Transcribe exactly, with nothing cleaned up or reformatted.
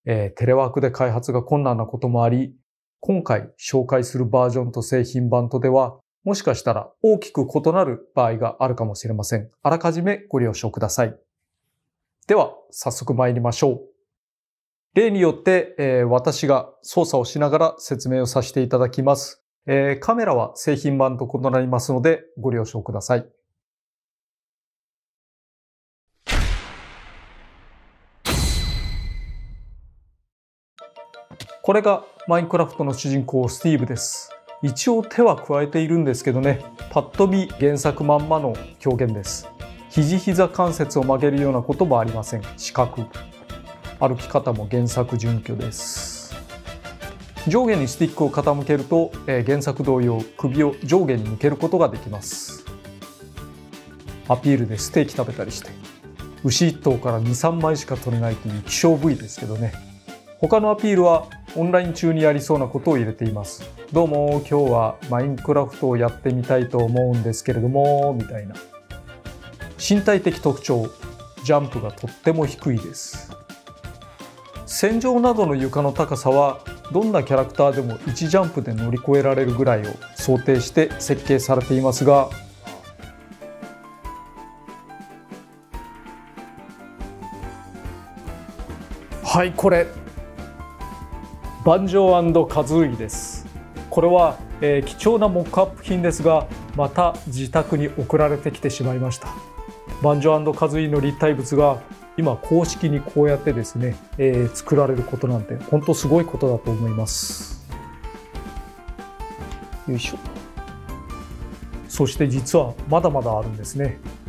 えー、テレワークで開発が困難なこともあり、今回紹介するバージョンと製品版とでは、もしかしたら大きく異なる場合があるかもしれません。あらかじめご了承ください。では、早速参りましょう。例によって、えー、私が操作をしながら説明をさせていただきます。えー、カメラは製品版と異なりますのでご了承ください。これがマインクラフトの主人公スティーブです。一応手は加えているんですけどね、パッと見原作まんまの表現です。肘膝関節を曲げるようなこともありません。四角。歩き方も原作準拠です。上下にスティックを傾けると、えー、原作同様首を上下に向けることができます。アピールでステーキ食べたりして、牛一頭からに、さんまいしか取れないという希少部位ですけどね。他のアピールはオンライン中にやりそうなことを入れています。どうも今日はマインクラフトをやってみたいと思うんですけれども、みたいな。身体的特徴、ジャンプがとっても低いです。戦場などの床の高さはどんなキャラクターでもいちジャンプで乗り越えられるぐらいを想定して設計されていますが、はい、これバンジョー&カズーイです。これは、えー、貴重なモックアップ品ですが、また自宅に送られてきてしまいました。バンジョー&カズーイの立体物が今公式にこうやってですね、えー、作られることなんて本当すごいことだと思います。よいしょ。そして実はまだまだあるんですね。